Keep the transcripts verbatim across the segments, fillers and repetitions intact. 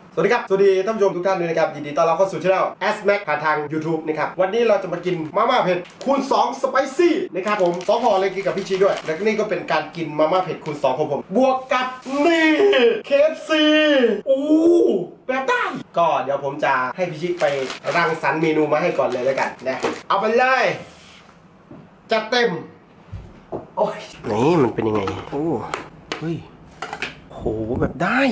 สวัสดีครับสวัสดีท่านผู้ชมทุกท่านด้วยนะครับยินดีต้อนรับเข้าสู่ช่อง แอส แม็ก ผ่านทาง YouTube นะครับวันนี้เราจะมากินมาม่าเผ็ดคูณสองสไปซี่นะครับผมสองห่อเลยกินกับพี่ชีด้วยและนี่ก็เป็นการกินมาม่าเผ็ดคูณสองของผมบวกกับนี่ เค เอฟ ซี อู้แบบได้ก็เดี๋ยวผมจะให้พี่ชีไปรังสรรค์เมนูมาให้ก่อนเลยแล้วกันนะเอาไปเลยจัดเต็มโอ้ยนี่มันเป็นยังไงโอ้เฮ้ยโหแบบได้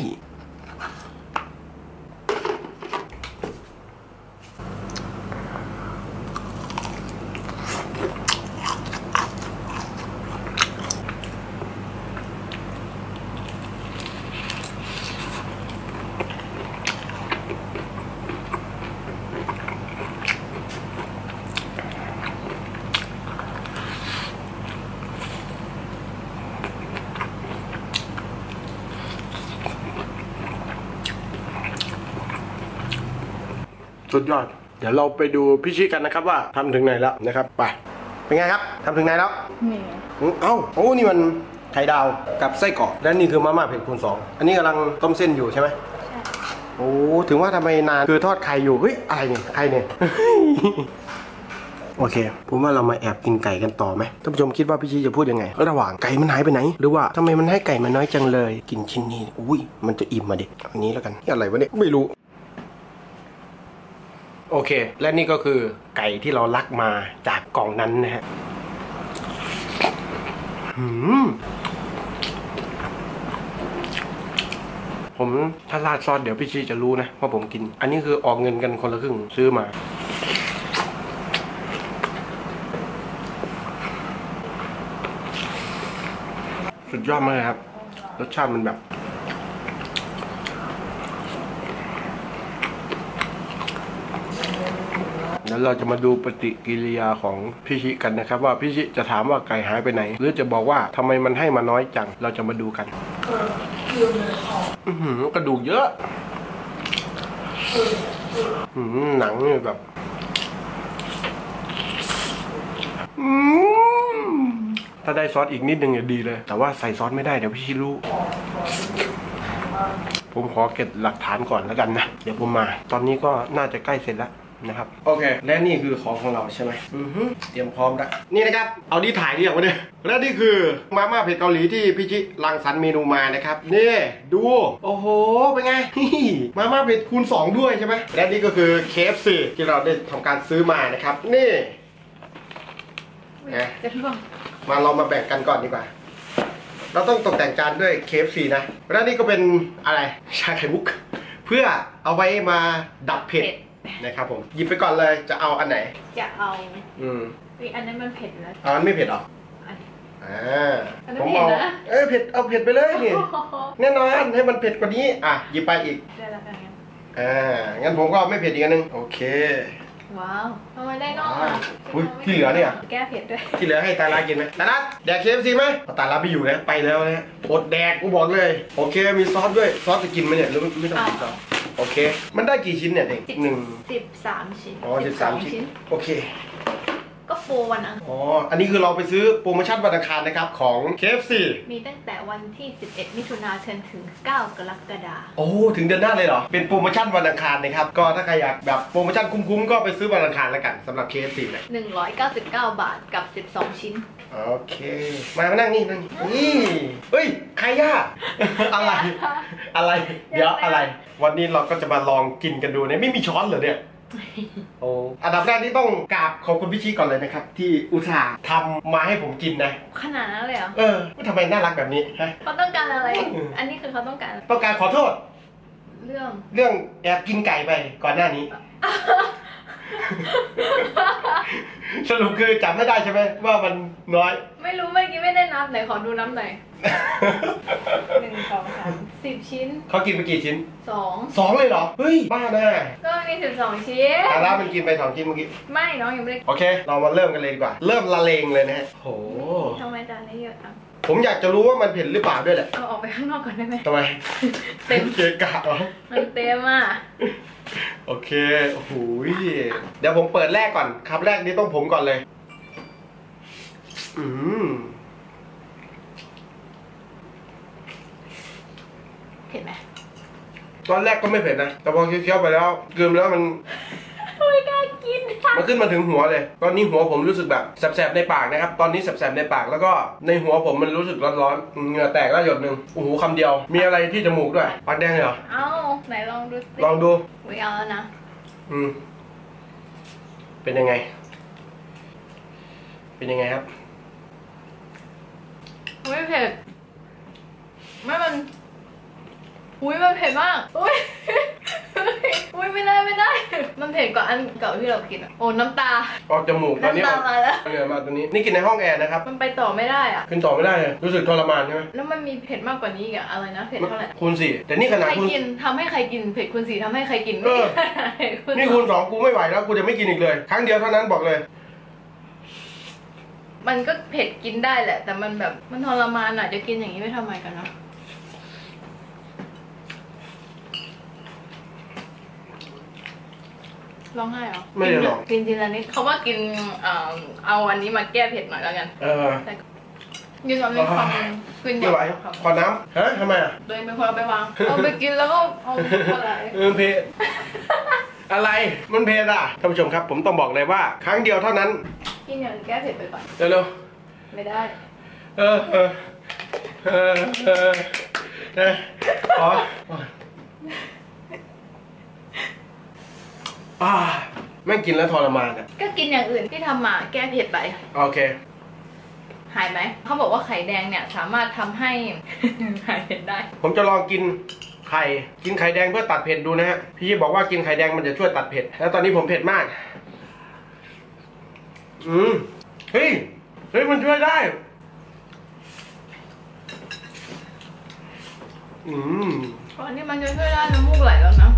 สุดยอดเดี๋ยวเราไปดูพี่ชิกันนะครับว่าทำถึงไหนแล้วนะครับไปเป็นไงครับทำถึงไหนแล้วนี่เอ้าโอ้นี่มันไข่ดาวกับไส้กรอกและนี่คือมาม่าเผ็ดคูณสองอันนี้กำลังต้มเส้นอยู่ใช่ไหมใช่โอ้ถึงว่าทำไมนานคือทอดไข่อยู่เฮ้ยอะไรเนี่ยไข่เนี่ย โอเคผมว่าเรามาแอบกินไก่กันต่อไหมท่านผู้ชมคิดว่าพี่ชีจะพูดยังไงระหว่างไก่มันหายไปไหนหรือว่าทำไมมันให้ไก่มันน้อยจังเลยกินชิ้นนี้อุ้ยมันจะอิ่มมาดิอันนี้แล้วกันนี่อะไรวะเนี่ยไม่รู้โอเคและนี่ก็คือไก่ที่เราลักมาจากกล่องนั้นนะฮะหืมผมถ้าราดซอสเดี๋ยวพี่ชีจะรู้นะว่าผมกินอันนี้คือออกเงินกันคนละครึ่งซื้อมาสุดยอดมากครับรสชาติมันแบบแล้วเราจะมาดูปฏิกิริยาของพี่ชิกันนะครับว่าพี่ชิจะถามว่าไก่หายไปไหนหรือจะบอกว่าทำไมมันให้มาน้อยจังเราจะมาดูกันอือหือกระดูกเยอะอือหนังนี่แบบอืมถ้าได้ซอสอีกนิดนึงเนี่ยดีเลยแต่ว่าใส่ซอสไม่ได้เดี๋ยวพี่ชิรู้ผมขอเก็บหลักฐานก่อนแล้วกันนะเดี๋ยวผมมาตอนนี้ก็น่าจะใกล้เสร็จแล้วนะครับโอเคและนี่คือของของเราใช่ไหมอือฮึเตรียมพร้อมแล้วนี่นะครับเอาที่ถ่ายนี่อย่างวะเนี่ยและนี่คือมาม่าเผ็ดเกาหลีที่พี่ชิรังสรรค์เมนูมานะครับนี่ดูโอ้โหเป็นไงมาม่าเผ็ดคูณสองด้วยใช่ไหมและนี่ก็คือ เค เอฟ ซี ที่เราได้ทำการซื้อมานะครับนี่นะมาเรามาแบ่งกันก่อนดีกว่าเราต้องตกแต่งจานด้วย เค เอฟ ซี นะและนี่ก็เป็นอะไรชาไข่มุกเพื่อเอาไว้มาดับเผ็ดนะครับผมหยิบไปก่อนเลยจะเอาอันไหนจะเอาอืมอันนั้นมันเผ็ดแล้วเอาอันไม่เผ็ดหรออ่าผมเอาเออเผ็ดเอาเผ็ดไปเลยนี่แน่นอนให้มันเผ็ดกว่านี้อ่ะหยิบไปอีกได้แล้วกันงั้นอ่างั้นผมก็ไม่เผ็ดอีกอันนึงโอเคว้าวทำไมได้นอกอ่ะอุ้ยที่เหลือเนี่ยแก้เผ็ดด้วยที่เหลือให้ตาลากินไหมตาลาแดก เค เอฟ ซี ไหมตาลาไปอยู่นะไปแล้วนะอดแดกกูบอกเลยโอเคมีซอสด้วยซอสจะกินไหมเนี่ยหรือไม่ต้องกินซอสโอเคมันได้กี่ชิ้นเนี่ยเด็กหนึ่งสิบสามชิ้นอ๋อสิบสามชิ้นโอเคก็โปรวันอังคารอ๋ออันนี้คือเราไปซื้อโปรโมชั่นวันอังคารนะครับของ เค เอฟ ซีมีตั้งแต่วันที่สิบเอ็ดมิถุนายนถึงเก้ากรกฎาคมโอ้ถึงเดือนหน้าเลยเหรอเป็นโปรโมชั่นวันอังคารนะครับก็ถ้าใครอยากแบบโปรโมชั่นคุ้มๆก็ไปซื้อวันอังคารแล้วกันสำหรับ เค เอฟ ซี นะหนึ่งร้อยเก้าสิบเก้าบาทกับสิบสองชิ้นโอเคมามานั่งนี่นั่งนี่เฮ้ยใครย่าอะไรอะไรเดี๋ยวอะไรวันนี้เราก็จะมาลองกินกันดูเนี่ยไม่มีช้อนเหรอเนี่ยโอ้อันดับแรกนี่ต้องกราบขอบคุณพี่ชีก่อนเลยนะครับที่อุตส่าห์ทำมาให้ผมกินนะขนาดนั้นเลยเหรอเออทำไมน่ารักแบบนี้ฮะเขาต้องการอะไรอันนี้คือเขาต้องการต้องการขอโทษเรื่องเรื่องแอบกินไก่ไปก่อนหน้านี้สรุปคือจำไม่ได้ใช่ไหมว่ามันน้อยไม่รู้เมื่อกี้ไม่ได้นับไหนขอดูน้ำหน่อยหนึ่งสองสามสิบชิ้นเขากินไปกี่ชิ้นสองสองเลยเหรอเฮ้ยบ้าแน่ก็มีสิบสองชิ้นแต่ละมันกินไปสองชิ้นเมื่อกี้ไม่น้องยังไม่ได้โอเคเรามาเริ่มกันเลยดีกว่าเริ่มละเลงเลยนะฮะโหทำไมจานนี้เยอะจังผมอยากจะรู้ว่ามันเผ็ดหรือเปล่าด้วยแหละเอาออกไปข้างนอกก่อนได้ไหมทำไมเต็มเกะกะเหรอมันเต็มอ่ะโอเคโอ้โหเดี๋ยวผมเปิดแรกก่อนครับแรกนี้ต้องผมก่อนเลยอืมเผ็ดไหมตอนแรกก็ไม่เผ็ดนะแต่พอเคี้ยวๆไปแล้วกลืนแล้วมันไม่กล้ากินมันขึ้นมาถึงหัวเลย ตอนนี้หัวผมรู้สึกแบบแสบๆในปากนะครับ ตอนนี้แสบๆในปากแล้วก็ในหัวผมมันรู้สึกร้อนๆเหงื่อแตกแล้วหยดหนึ่งโอ้โหคำเดียว มีอะไรที่จมูกด้วยปากแดงเลยเหรอเอ้าไหนลองดูสิลองดูอุ๊ยเอาแล้วนะอืมเป็นยังไง เป็นยังไงครับไม่เผ็ดไม่มันอุ้ยมันเผ็ดมากอุ้ยอุ้ยไม่ได้ไม่ได้ มันเผ็ดกว่าอันเก่าที่เรากินอะโอ้น้ำตาออกจมูกตอนนี้อน้ำอตาก มาแล้วเหงื่อมาตอนนี้นี่กินในห้องแอร์นะครับมันไปต่อไม่ได้อ่ะขึ้นต่อไม่ได้เลยรู้สึกทรมานใช่ไหมแล้วมันมีเผ็ดมากกว่านี้อีกอะอะไรนะเผ็ดเท่าไหร่คูณสี่แต่นี่ขนาดใครคูณกินทำให้ใครกินเผ็ดคูณสี่ทำให้ใครกินเออไม่นี่คูณสองกูไม่ไหวแล้วกูจะไม่กินอีกเลย ครั้งเดียวเท่านั้นบอกเลยมันก็เผ็ดกินได้แหละ แต่มันแบบมันทรมานอ่ะจะกินอย่างนี้ไม่ทำไมกันเนาะร้องไห้เหรอไม่ได้หรอกกินทีละนิดเขาว่ากินเอ่อเอาอันนี้มาแก้เผ็ดหน่อยแล้วกันเออแต่ยืนตอนนี้ความกินอไม่ย่างไหวเดียวครับขอน้ำฮะทำไมอ่ะตัวเองเป็นคนเอาไปวางเอาไปกินแล้วก็เอาอะไรเออเพจอะไรมันเพจอ่ะท่านผู้ชมครับ ผมต้องบอกเลยว่า ครั้งเดียวเท่านั้นกินอย่างอื่นแก้เผ็ดไปก่อนเร็วไม่ได้ๆเออเออเออเออเออขออ่าแม่งกินแล้วทรมานอ่ะก็กินอย่างอื่นที่ทำมาแก้เผ็ดไปโอเคหายไหม เขาบอกว่าไข่แดงเนี่ยสามารถทำให้ หายเผ็ดได้ผมจะลองกินไข่กินไข่แดงเพื่อตัดเผ็ดดูนะฮะพี่บอกว่ากินไข่แดงมันจะช่วยตัดเผ็ดแล้วตอนนี้ผมเผ็ดมาก อืมเฮ้ยเฮ้ยมันช่วยได้ อืมตอนนี้มันจะช่วยได้น้ำมูกไหลแล้วนะ